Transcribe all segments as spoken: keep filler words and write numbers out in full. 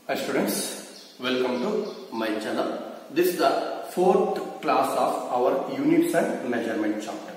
Hi students, welcome to my channel. This is the fourth class of our units and measurement chapter.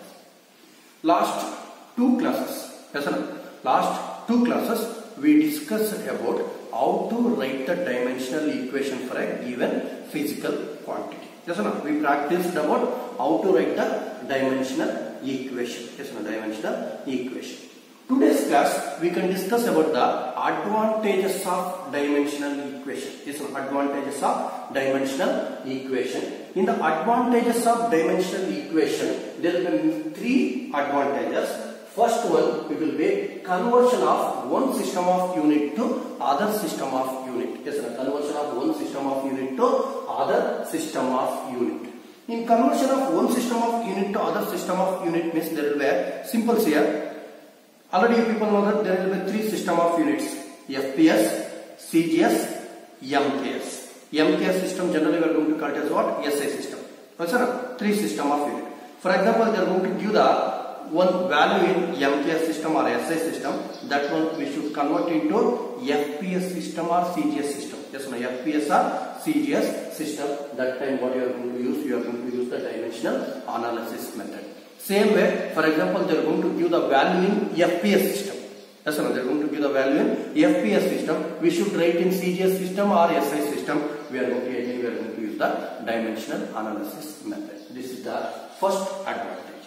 Last two classes, yes or no? Last two classes we discussed about how to write the dimensional equation for a given physical quantity. Yes or no? We practiced about how to write the dimensional equation. Yes or no? Dimensional equation. Today's class we can discuss about the advantages of dimensional equation. Yes, advantages of dimensional equation. In the advantages of dimensional equation, there will be three advantages. First one, it will be conversion of one system of unit to other system of unit. Yes, conversion of one system of unit to other system of unit. In conversion of one system of unit to other system of unit means there will be symbols here. Already people know that there will be three system of units: F P S, C G S, M K S. M K S system generally we are going to call it as what? S I system. Yes, sir? Three system of unit. For example, they are going to give the one value in M K S system or S I system. That one we should convert into F P S system or C G S system. Yes, no, F P S or C G S system. That time what you are going to use? You are going to use the dimensional analysis method. Same way, for example, they are going to give the value in F P S system. Yes, no, they are going to give the value in F P S system. We should write in C G S system or S I system. We are going to again we are going to use the dimensional analysis method. This is the first advantage.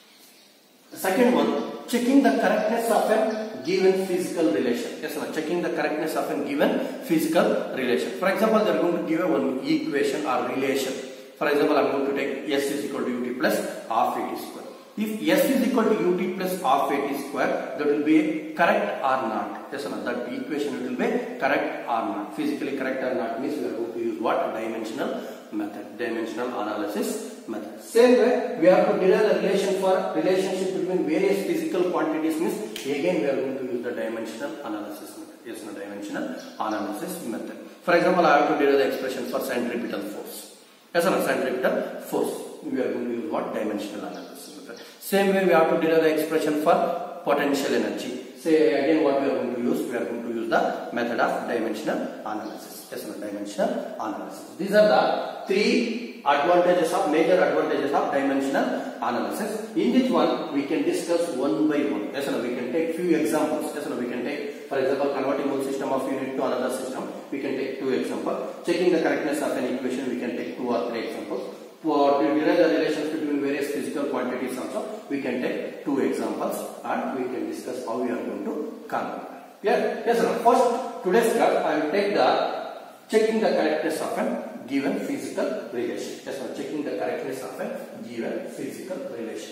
The second one, checking the correctness of a given physical relation. Yes, no, checking the correctness of a given physical relation. For example, they are going to give a one equation or relation. For example, I am going to take S is equal to U T plus half A T square. If S is equal to U T plus half A T square, that will be correct or not. Yes or no? That equation will be correct or not. Physically correct or not means we are going to use what? Dimensional method. Dimensional analysis method. Same way, we have to derive the relation for relationship between various physical quantities means again we are going to use the dimensional analysis method. Yes or no? Dimensional analysis method. For example, I have to derive the expression for centripetal force. Yes or no? Centripetal force. We are going to use what? Dimensional analysis method. Same way we have to derive the expression for potential energy. Say again what we are going to use? We are going to use the method of dimensional analysis. Yes or no? Dimensional analysis. These are the three advantages of major advantages of dimensional analysis. In this one we can discuss one by one. Yes or no? We can take few examples. Yes or no? We can take, for example, converting one system of unit to another system. We can take two examples. Checking the correctness of an equation, we can take two or three examples. For to derive the relations between various physical quantities also, we can take two examples and we can discuss how we are going to convert. Yeah? Yes sir. First, today's class I will take the checking the correctness of a given physical relation. Yes sir. Checking the correctness of a given physical relation.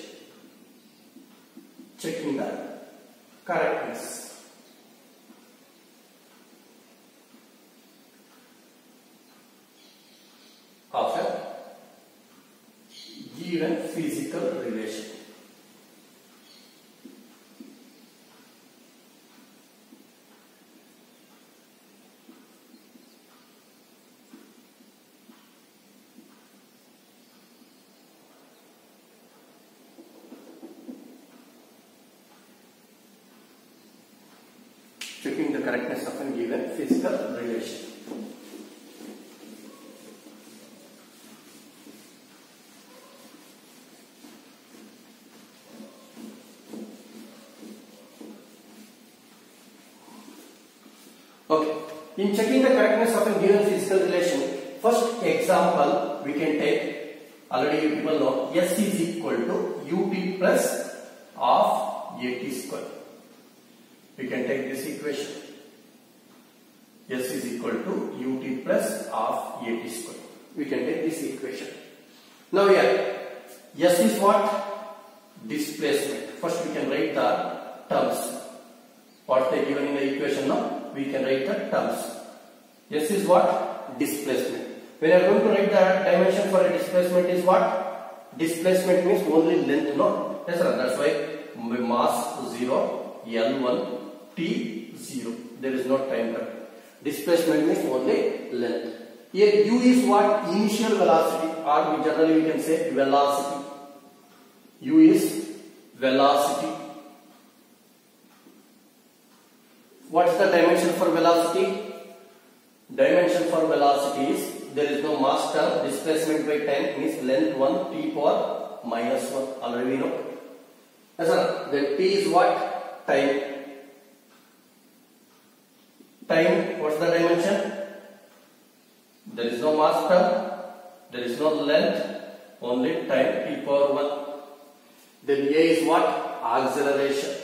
Checking the correctness of a given physical relation. Checking the correctness of a given physical relation. Okay. In checking the correctness of a given physical relation, first example we can take, already you people know, S is equal to U T plus half A T square. We can take this equation. S is equal to U T plus half A T square. We can take this equation. Now here, S is what? Displacement. First we can write the terms. What they given in the equation now? We can write the terms. S is what? Displacement. When you are going to write the dimension for a displacement is what? Displacement means only length, no? Yes sir. That's why mass zero, L one, T zero. There is no time term. Displacement means only length. Here U is what? Initial velocity, or we generally we can say velocity. U is velocity. What is the dimension for velocity? dimension for velocity is there is no mass term, displacement by time means length one, t power minus one. Already we know. Yes, sir. Then t is what? Time. Time, what's the dimension? There is no mass term, there is no length, only time, t power one. Then a is what? Acceleration.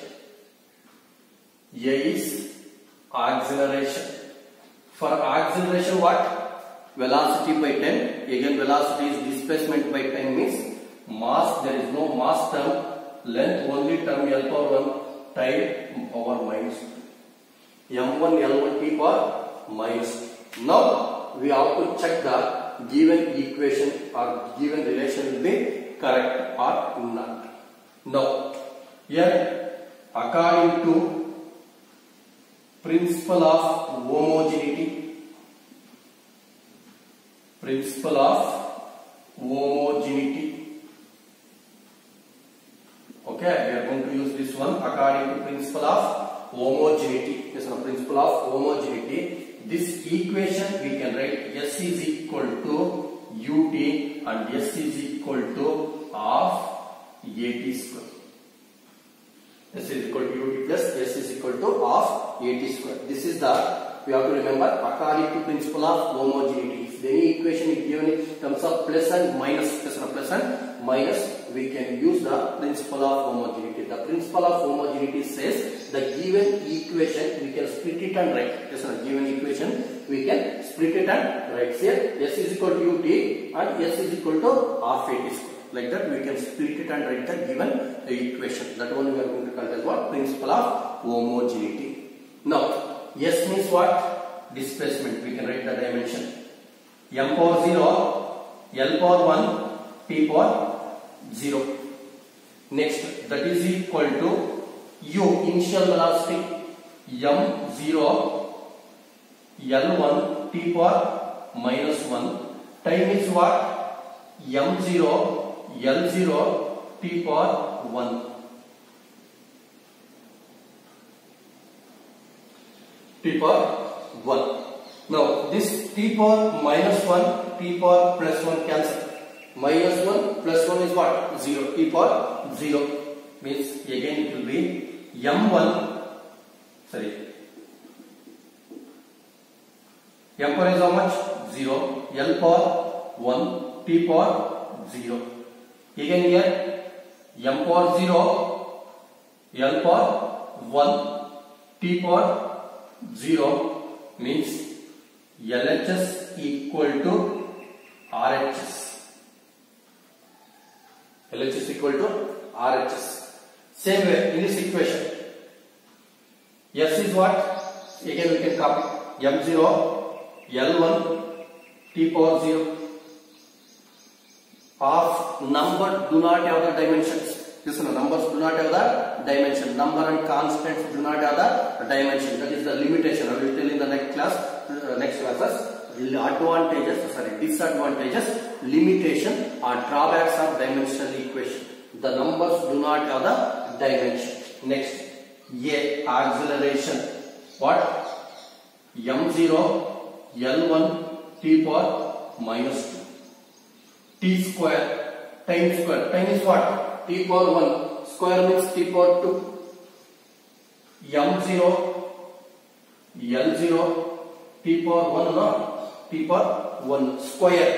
A is acceleration. For acceleration what? Velocity by time. Again velocity is displacement by time means mass, there is no mass term, length only term L power one, time power minus two. M one L one t power minus two. Now we have to check the given equation or given relation will be correct or not. Now here according to principle of homogeneity, principle of homogeneity. Okay, we are going to use this one according to principle of homogeneity. Yes, no, principle of homogeneity. This equation we can write S is equal to ut and S is equal to half at square. S is equal to ut plus S is equal to half at square. This is the, we have to remember, according to principle of homogeneity. If any equation is given in terms of plus and minus, plus and plus and minus, we can use the principle of homogeneity. The principle of homogeneity says the given equation we can split it and write. Yes, sir. Given equation we can split it and write. Here S is equal to ut and S is equal to half at square. Like that we can split it and write the given equation. That one we are going to call as what? Principle of homogeneity. Now S means what? Displacement. We can write the dimension. M power zero, L power one, T power zero. Next, that is equal to U, initial velocity, M zero, L one, T power minus one. Time is what? M zero, L zero, T power one. T power one. Now this T power minus one, T power plus one cancel. Minus one plus one is what? zero. T power zero means again it will be M one, sorry, M power is how much? zero. L power one, T power zero. Again here M power zero, L power one, T power zero means L H S equal to R H S. L H S equal to R H S. Same way in this equation, S is what? Again we can copy M zero, L one, T power zero. Of number do not have the dimensions. Listen, numbers do not have the dimension. Number and constants do not have the dimension. That is the limitation. I will tell in the next class, uh, next classes. Advantages, sorry, disadvantages, limitation or drawbacks of dimensional equation. The numbers do not have the dimension. Next, A, acceleration. What? M zero, L one, T power minus two. T square, time square. Time is what? T power one. Square means T power two. M zero, L zero, T power one, no? T power one. Square.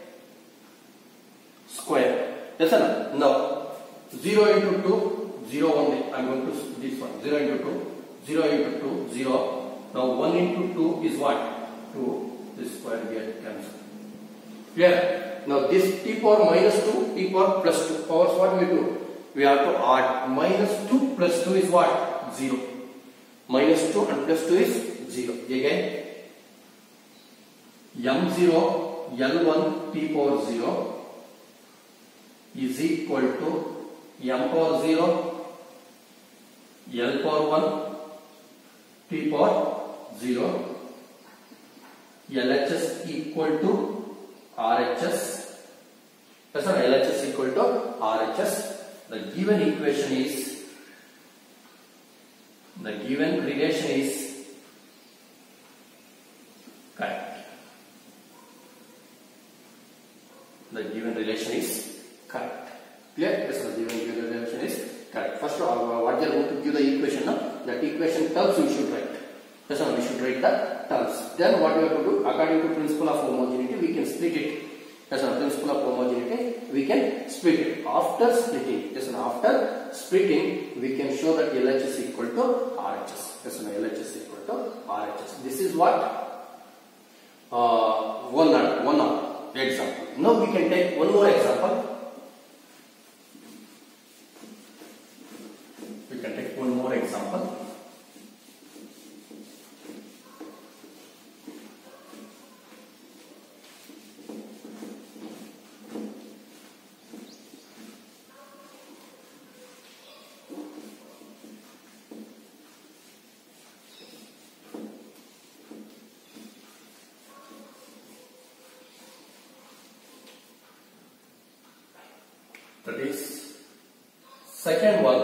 Square. Yes or no? Now, zero into two, zero only. I am going to this one. zero into two, zero into two, zero. Now, one into two is what? two. This square get cancelled. Clear? Now this T power minus two, T power plus two. Powers what we do? We have to add. Minus two plus two is what? zero. Minus two and plus two is zero. Again, M zero, L one, T power zero is equal to M power zero, L power one, T power zero. L H S equal to R H S. That's not L H S equal to R H S. The given equation is, the given relation is correct. First, uh, what they are going to give the equation. No? That equation terms we should write. Yes, no, we should write the terms. Then what we have to do? According to principle of homogeneity, we can split it. Yes, no, principle of homogeneity, we can split it. After splitting, yes, no, after splitting, we can show that L H is equal to R H S. Yes, no, L H is equal to R H S. This is what uh, one one example. Now we can take one more example. We can take one more example. That is second one,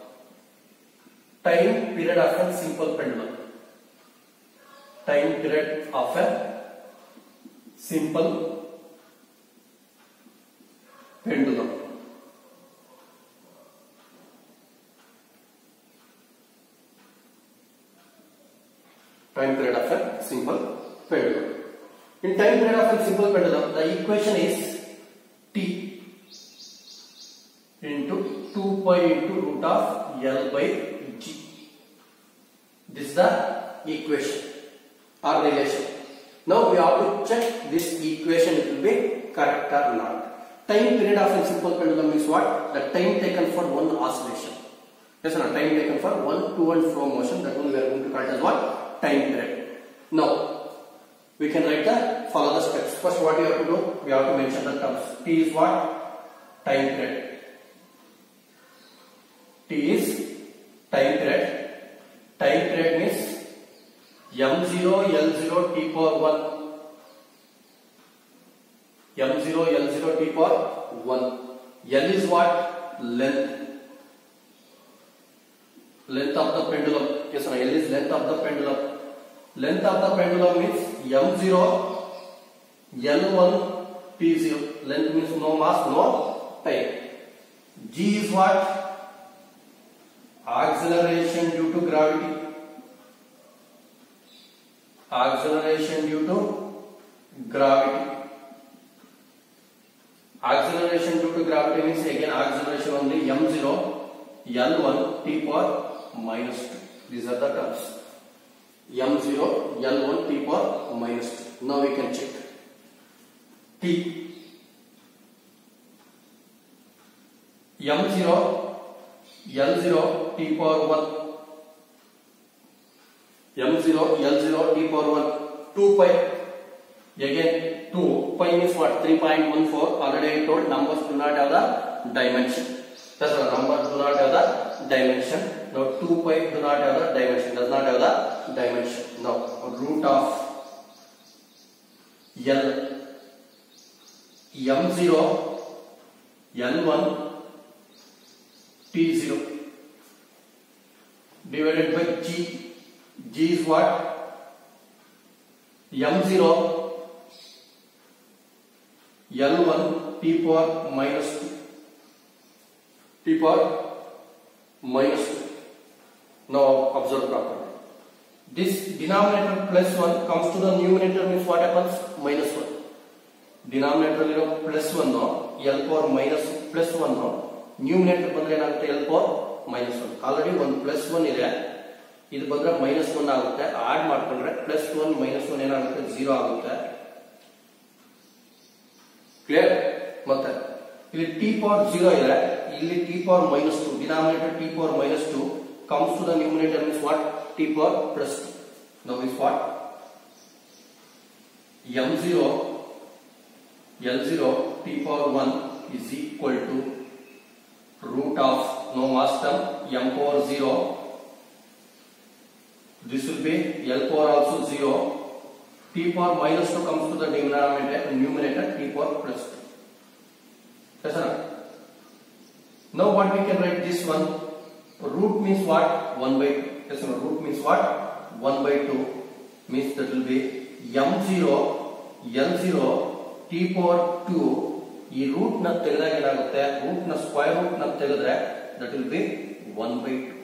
time period of a simple pendulum. Time period of a simple pendulum. Time period of a simple pendulum. In time period of a simple pendulum, the equation is T into two pi into root of L by G. This is the equation or relation. Now we have to check this equation, it will be correct or not. Time period of a simple pendulum means what? The time taken for one oscillation. Yes or no? Time taken for one to and fro motion. That one we are going to call it as what? Time period. Now we can write the follow the steps. First, what you have to do? We have to mention the terms. T is what? Time period. T is time period. Time period means M zero, L zero, T power one. M zero, L zero, T power one. L is what? Length. Length of the pendulum. Yes, no, L is length of the pendulum. Length of the pendulum means M zero, L one, T zero. Length means no mass, no time. G is what? Acceleration due to gravity. Acceleration due to gravity. Acceleration due to gravity means again acceleration only M zero, L one, T power minus two. These are the terms. M zero, L one, T power minus two. Now we can check. T. M zero, L zero, T power one. M zero, L zero, T power one. two pi. Again, two pi means what? three point one four. Already I told numbers do not have the dimension. That's the numbers do not have the dimension. Now two pi do not have the dimension. Does not have the dimension. Now root of L. M zero, L one, T zero divided by G. G is what? M zero, L one, T power minus two. T power minus two. Now observe properly. This denominator plus one comes to the numerator means what happens? Minus one. Denominator you know plus one no. L power minus plus one no. Numerator ಬಂದ್ರೆ ಏನಾಗುತ್ತೆ L power minus one. Already one plus one ಇದೆ. ಇದು ಬಂದ್ರೆ minus one ಆಗುತ್ತೆ. Add ಮಾಡ್ಕೊಂಡ್ರೆ plus one minus one ಏನಾಗುತ್ತೆ zero ಆಗುತ್ತೆ. Clear? ಮತ್ತೆ ಇಲ್ಲಿ t power zero ಇದೆ. ಇಲ್ಲಿ t power minus two. Denominator t power minus two comes to the numerator means what? T power plus two. Now is what? M zero, L zero, T power one is equal to root of no mass term M power zero. This will be L power also zero. T power minus two comes to the denominator, numerator T power plus two. Yes or no? Now what we can write this one? Root means what? one by two. Yes or no? Root means what? one by two means that will be M zero, L zero, T power two. ಈ root ನ ತೆಗೆದಾಗ ಏನಾಗುತ್ತೆ root ನ square root ನ ತೆಗೆದ್ರೆ that will be one by two.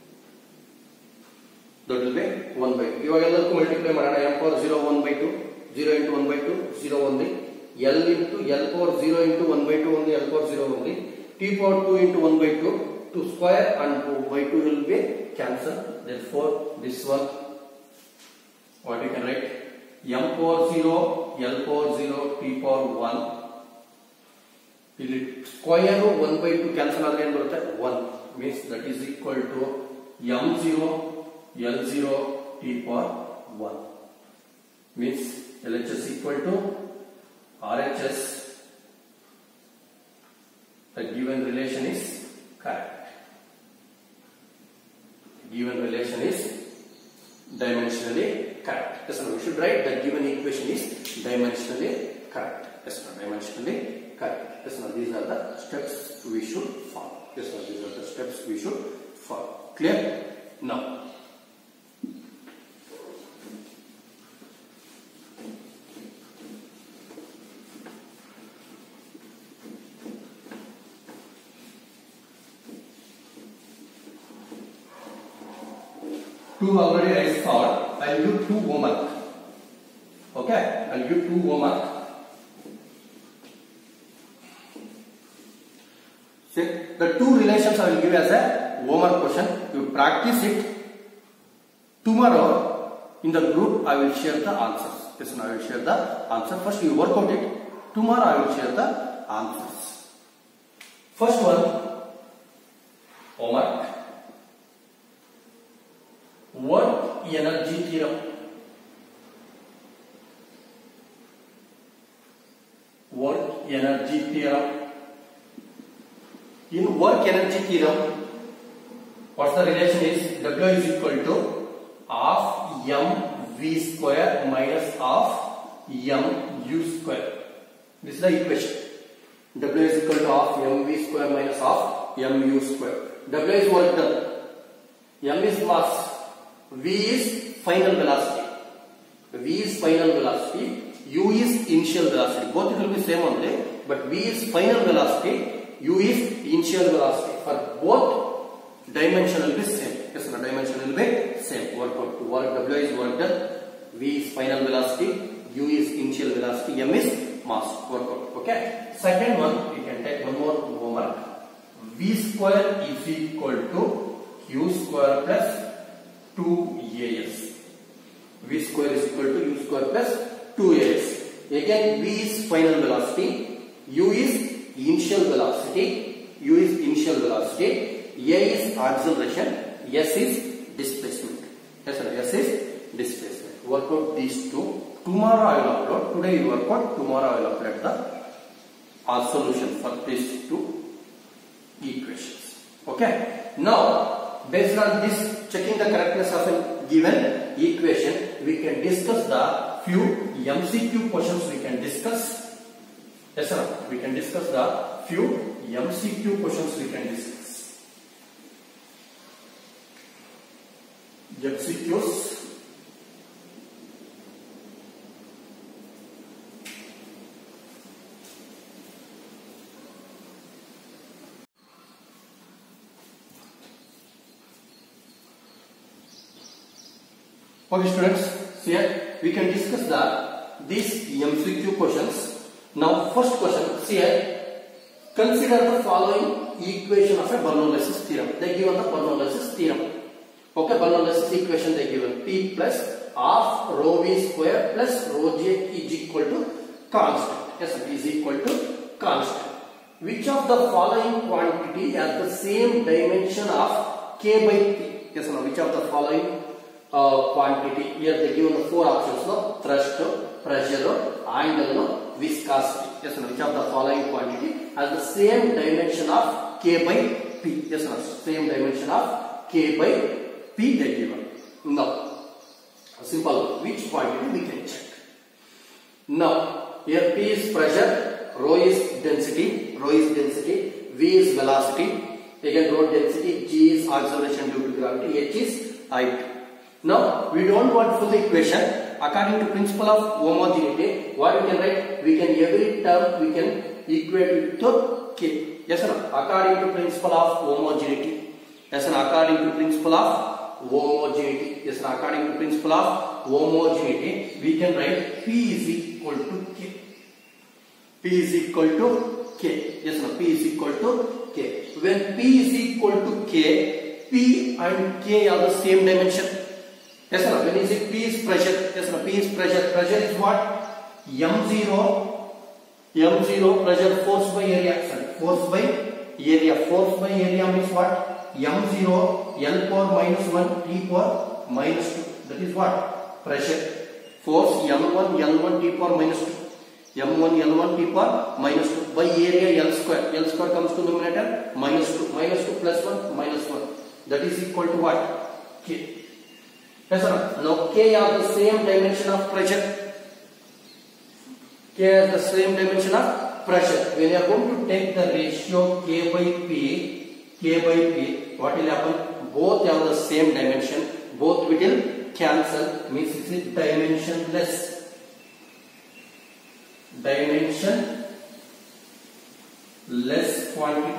That will be one by two. ಇವಾಗೆಲ್ಲದಕ್ಕೂ multiply ಮಾಡೋಣ. m power zero one by two, zero into one by two, zero only. L into L power zero into one by two only, L power zero only. T power two into one by two, two square and two by two will be cancelled. Therefore, this one, what you can write? M power zero, L power zero, T power one. ಇಲ್ಲಿ square one by two cancel ಆದರೆ ಏನು ಬರುತ್ತೆ? one means that is equal to m zero, L zero, T power one. Means L H S equal to R H S. The given relation is correct. The given relation is dimensionally correct. Yes, no, we should write that given equation is dimensionally correct. Yes, no, dimensionally correct. Yes, no, these are the steps we should follow. Yes, no, these are the steps we should follow. Clear? Now, two already I solved. I'll give two homework. Okay, I'll give two homework. See, the two relations I will give as a homework question. You practice it. Tomorrow in the group I will share the answers. Yes, I will share the answer. First you work out it. Tomorrow I will share the answers. First one, homework. Work energy theorem. Work energy theorem. In work energy theorem, what's the relation is? W is equal to half m v square minus half m u square. This is the equation. W is equal to half m v square minus half m u square. W is work done. M is mass. V is final velocity. V is final velocity. U is initial velocity. Both it will be same only, but V is final velocity. U is initial velocity. For both, dimension will be same. Yes, the dimension will be same. Work out. Work W is work done. V is final velocity. U is initial velocity. M is mass. Work out. Okay. Second one, we can take one more homework. V square is equal to Q square plus two A S. V square is equal to U square plus two A S. Again, V is final velocity, U is initial velocity, U is initial velocity, A is acceleration, S is displacement. Yes, sir, S is displacement. Work out these two. Tomorrow I will upload. Today you work out. Tomorrow I will upload the uh, solution for these two equations. Okay. Now, based on this, checking the correctness of a given equation, we can discuss the few M C Q questions we can discuss. Yes, sir. We can discuss the few M C Q questions we can discuss. M C Qs. Okay, students, so here we can discuss the these M C Q questions. Now, first question, see here, consider the following equation of a Bernoulli's theorem. They given the Bernoulli's theorem. Okay, Bernoulli's equation they given P plus half rho V square plus rho J is equal to constant. Yes, it is equal to constant. Which of the following quantity has the same dimension of K by P? Yes, no, which of the following Uh, quantity, here they given the four options, no? Thrust, pressure, angle, viscosity. Yes, no? Which of the following quantity has the same dimension of K by P? Yes, no? Same dimension of K by P they given. Now, simple, which quantity we can check. Now, here P is pressure, rho is density, rho is density, V is velocity, again rho density, G is acceleration due to gravity, H is height. Now, we don't want full equation. According to principle of homogeneity, what we can write? We can every term we can equate it to K. Yes or no? According to principle of homogeneity, Yes, according to principle of homogeneity. Yes, according to principle of homogeneity, we can write P is equal to K. P is equal to K. Yes, no, P is equal to K. When P is equal to K, P and K are the same dimension. Yes, no, when is it P is pressure? Yes, no, P is pressure. Pressure is what? M zero. M zero pressure force by area. Sorry, force by area. Force by area means what? M zero L power minus one T power minus two. That is what? Pressure. Force M one L one T power minus two. M one L one T power minus two by area L square. L square comes to numerator minus two. Minus two plus one minus one. That is equal to what? K. Yes or no? Now K are the same dimension of pressure. K has the same dimension of pressure. When you are going to take the ratio K by P, K by P, what will happen? Both have the same dimension. Both will cancel. Means it is dimensionless. Dimensionless quantity.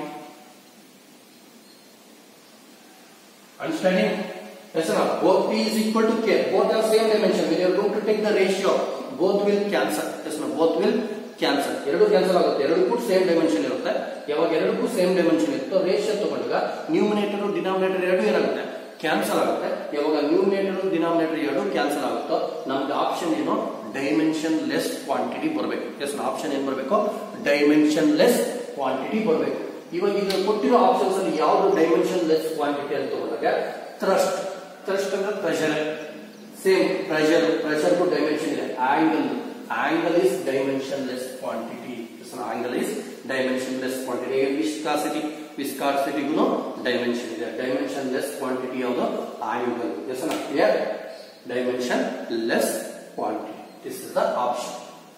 Understanding? Yes or no? Both P is equal to K. Both have same dimension. When you are going to take the ratio, both will cancel. Yes or no? Both will cancel. ಎರಡು cancel ಆಗುತ್ತೆ. ಎರಡಕ್ಕೂ same dimension ಇರುತ್ತೆ. ಯಾವಾಗ ಎರಡಕ್ಕೂ same dimension ಇರುತ್ತೋ ratio ತಗೊಂಡಾಗ numerator denominator ಎರಡು ಏನಾಗುತ್ತೆ? ಕ್ಯಾನ್ಸಲ್ ಆಗುತ್ತೆ. ಯಾವಾಗ ನ್ಯೂಮಿನೇಟರ್ ಡಿನಾಮಿನೇಟರ್ ಎರಡು ಕ್ಯಾನ್ಸಲ್ ಆಗುತ್ತೋ ನಮ್ಗೆ ಆಪ್ಷನ್ ಏನು? ಡೈಮೆನ್ಷನ್ ಲೆಸ್ ಕ್ವಾಂಟಿಟಿ ಬರಬೇಕು. ಎಸ್ ಆಪ್ಷನ್ ಏನ್ ಬರಬೇಕು? ಡೈಮೆನ್ಷನ್ ಲೆಸ್ ಕ್ವಾಂಟಿಟಿ ಬರಬೇಕು. ಇವಾಗ ಈಗ ಕೊಟ್ಟಿರೋ ಆಪ್ಷನ್ಸ್ ಅಲ್ಲಿ ಯಾವುದು ಡೈಮೆನ್ಷನ್ ಲೆಸ್ ಕ್ವಾಂಟಿಟಿ ಅಂತ ತಗೊಂಡಾಗ ಥ್ರಸ್ಟ್. ಥ್ರಸ್ಟ್ ಅಂದ್ರೆ ಪ್ರೆಷರ್. Same pressure. ಪ್ರೆಷರ್ಗೂ ಡೈಮೆನ್ಷನ್ ಇದೆ. Angle. Angle is dimensionless quantity. This one angle is dimensionless quantity. Again, viscosity. Viscosity guno dimension ಇದೆ. Dimensionless quantity of the angle. Yes or no? Here dimensionless quantity. This is the option.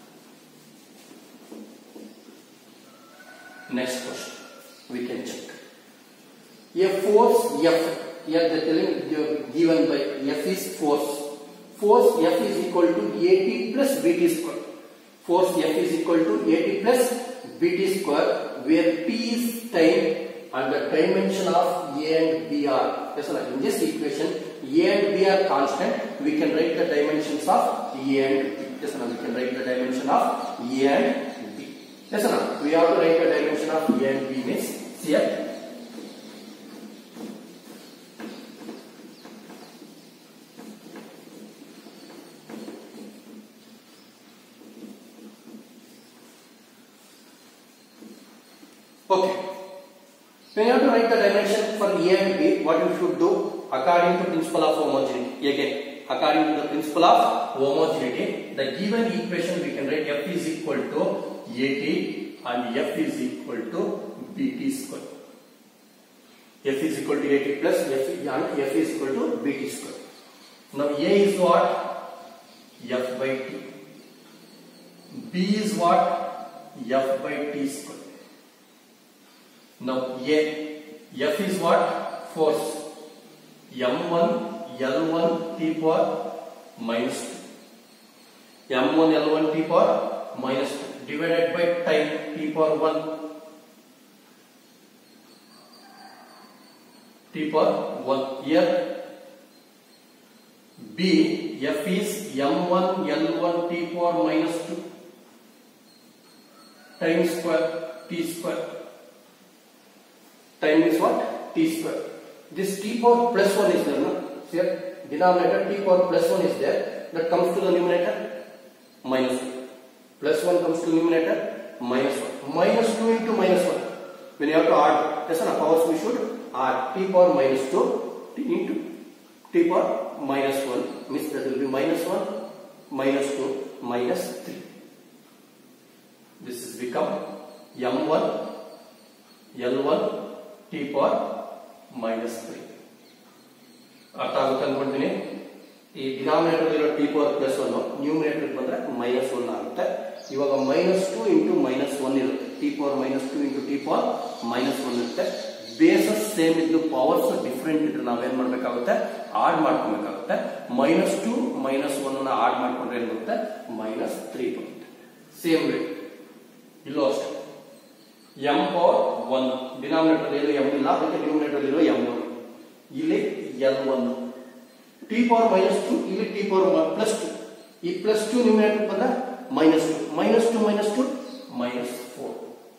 Next question. We can check. A force F. Here the telling given by F is force. Force F is equal to A T plus B T square. Force F is equal to A T plus B T square, where T is time and the dimension of A and B are. Yes, sir. In this equation, A and B are constant. We can write the dimensions of A and B. Yes, sir. We can write the dimension of A and B. Yes, sir. We have to write the dimension of A and B means here. Okay. When you have to write the dimension for A and B, what you should do according to principle of homogeneity. Again, according to the principle of homogeneity, the given equation we can write F is equal to A T and F is equal to B T square. F is equal to A T plus F and F is equal to B T square. Now A is what? F by T. B is what? F by T square. Now A, F is what? Force. M one L one T power minus two. M one L one T power minus two divided by time T power one. T power one. Here B, F is M one L one T power minus two time square T square. Time is what? T square. This T power plus one is there, no? Here, denominator T power plus one is there. That comes to the numerator minus one. Plus one comes to numerator minus one. Minus two into minus one. When you have to add, yes, no, powers we should add T power minus two T into T power minus one. Means that will be minus one, minus two, minus three. This is become M one L one T power minus three. ಅರ್ಥ ಆಗುತ್ತೆ ಅನ್ಕೊಂತೀನಿ. ಈ denominator ಇರೋ T power plus one numerator ಬಂದ್ರೆ minus one ಆಗುತ್ತೆ. ಇವಾಗ minus two into minus one ಇರುತ್ತೆ. T power minus two into T power minus one ಇರುತ್ತೆ. ಬೇಸಸ್ ಸೇಮ್ ಇದ್ದು ಪವರ್ಸ್ ಡಿಫ್ರೆಂಟ್ ಇದ್ರೆ ನಾವೇನ್ ಮಾಡ್ಬೇಕಾಗುತ್ತೆ? ಆಡ್ ಮಾಡ್ಕೊಬೇಕಾಗುತ್ತೆ. ಮೈನಸ್ ಟು ಮೈನಸ್ ಒನ್ ಅನ್ನ ಆಡ್ ಮಾಡ್ಕೊಂಡ್ರೆ ಏನ್ ಬರುತ್ತೆ? ಮೈನಸ್ ತ್ರೀ ಬರುತ್ತೆ. ಸೇಮ್ ವೇ ಇಲ್ಲೂ ಅಷ್ಟೇ. ಎಂ ಪವರ್ ಒನ್ ಡಿನಾಮಿನೇಟರ್ ಏನು ಎಂ ಇಲ್ಲ, ಅದಕ್ಕೆ ನ್ಯೂಮಿನೇಟರ್ ಇರೋ M one L one. T power minus two, ಇಲ್ಲಿ T power plus two. ಈ plus two ನ್ಯೂಮರೇಟರ್ ಬಂದ minus two. minus two minus two minus four.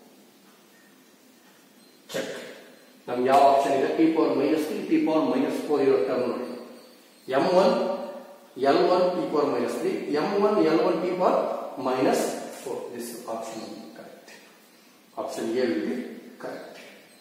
Check. ನಮ್ಗೆ ಯಾವ ಆಪ್ಷನ್ ಇದೆ? T power minus three, T power minus four ಇರೋ term ನೋಡಿ. M one, L one, T power minus three, M one, L one, T power minus four. This option will be correct. Option A will be correct.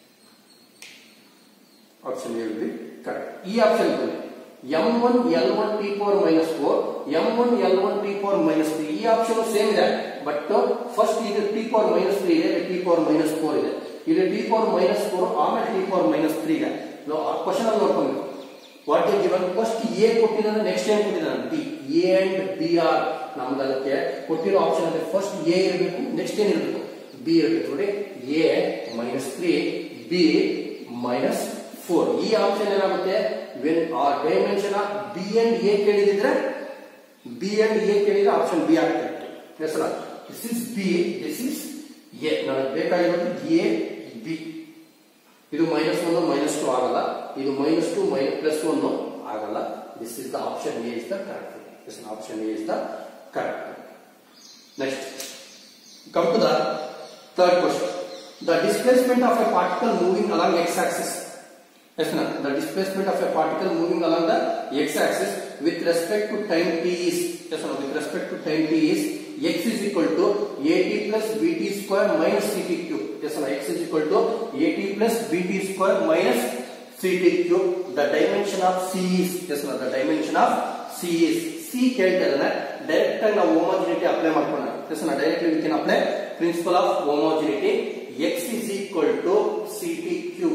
Option A will be correct. ಈ option ಬನ್ನಿ. M one, L one, T power minus four, M one, L one, T power minus three. ಈ option same ಇದೆ, but first ಇದು T power minus three ಇದೆ, T power minus four ಇದೆ. ಇದು T power minus four, ಆಮೇಲೆ T power minus three ಇದೆ. ನಾವು ಆ ಕ್ವೆಶ್ಚನ್ ಅಲ್ಲಿ ನೋಡ್ಕೊಂಡು what is given. First A ಕೊಟ್ಟಿದ್ದಾನೆ, ನೆಕ್ಸ್ಟ್ ಏನ್ ಕೊಟ್ಟಿದ್ದಾನೆ? B. A and B are ನಮ್ಗೆ ಅದಕ್ಕೆ ಕೊಟ್ಟಿರೋ ಆಪ್ಷನ್ ಅಲ್ಲಿ ಫಸ್ಟ್ ಎ ಇರಬೇಕು, ನೆಕ್ಸ್ಟ್ ಏನ್ ಇರಬೇಕು? ಬಿ ಇರಬೇಕು. ನೋಡಿ, A minus three, B minus four. ಈ ಆಪ್ಷನ್ ಏನಾಗುತ್ತೆ? ವೆನ್ ಆ dimension of B and A ಕೇಳಿದ್ರೆ ಬಿ ಅಂಡ್ ಎ ಕೇಳಿದ್ರೆ ಆಪ್ಷನ್ ಬಿ ಆಗ್ತದೆ. This is B, this is A. ನನಗೆ ಬೇಕಾಗಿರೋದು ಎ ಬಿ. ಇದು ಮೈನಸ್ ಒನ್ ಮೈನಸ್ ಟು ಆಗಲ್ಲ, ಇದು minus two minus plus one ಆಗಲ್ಲ. This is the option A is the correct. This option A is the correct. Next come to the third question. The displacement of a particle moving along x-axis. Yes, no? The displacement of a particle moving along the x-axis with respect to time t is, yes, no? With respect to time t is x is equal to at plus bt square minus ct cube. Yes, no? X is equal to at plus bt square minus ct cube. The dimension of c is, yes, no? The dimension of c is, c ಕೇಳ್ತಾರೆ direct ಆಗಿ ನಾವು homogeneity apply ಮಾಡ್ಕೊಳ್ಳೋಣ. yes, no? Directly we can apply principle of homogeneity. X is equal to ct cube.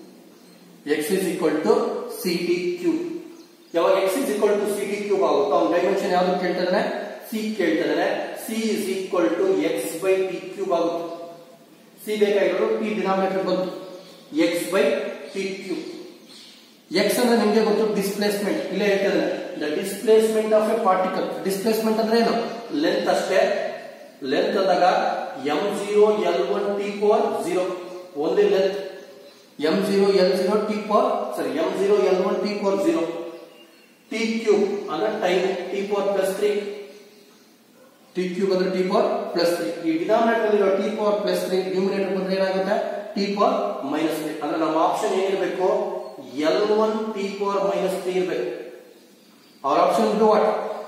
X is equal to ct cube. ಯಾವಾಗ x is equal to ct cube ಆಗುತ್ತೋ ಅವನ dimension ಯಾವುದು ಕೇಳ್ತಿದ್ದಾನೆ? c ಕೇಳ್ತಿದ್ದಾನೆ. c is equal to x by t cube ಆಗುತ್ತೆ. c ಬೇಕಾಗಿರೋದು t denominator ಬಂತು, x by t cube. x ಅಂದ್ರೆ ನಿಮಗೆ ಗೊತ್ತು ಡಿಸ್ಪ್ಲೇಸ್ಮೆಂಟ್. ಇಲ್ಲೇ ಹೇಳ್ತಿದ್ದಾನೆ the displacement of a particle. Displacement ಅಂದ್ರೆ ಏನು? ಲೆಂತ್ ಅಷ್ಟೇ. ಲೆಂತ್ ಅಂದಾಗ M zero L one T power zero only length. M zero L zero T power ಸರಿ M zero L one T power zero. T cube ಅಂದ್ರೆ time, T power plus three. T cube ಅಂದ್ರೆ T power plus three. ಈ denominator ಇರೋ T power plus three numerator ಬಂದ್ರೆ ಏನಾಗುತ್ತೆ? T power minus three. ಅಂದ್ರೆ ನಮ್ಮ option ಏನಿರಬೇಕು? L one T power minus three ಇರಬೇಕು. our option will be what?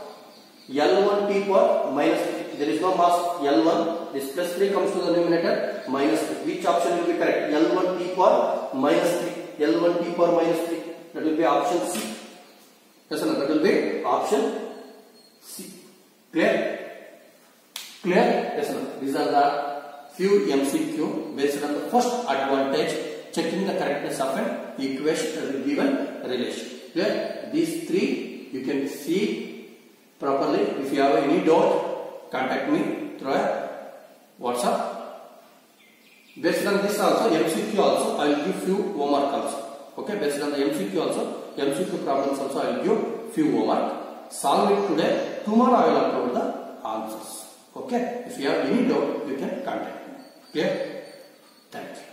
L one t power minus three. There is no mass L one. This plus three comes to the numerator minus three. Which option will be correct? L one t power minus three. L one t power minus three. That will be option C. Yes, no, that will be option C. Clear? Clear? Yes, no. These are the few M C Q based on the first advantage, checking the correctness of an equation given relation. Clear? These three you can see properly. If you have any doubt, contact me through a WhatsApp. Based on this also, M C Q also, I will give few homework also. Okay, based on the M C Q also, M C Q problems also, I will give few homework. Solve it today. Tomorrow I will upload the answers. Okay, if you have any doubt, you can contact me. Clear? Thank you.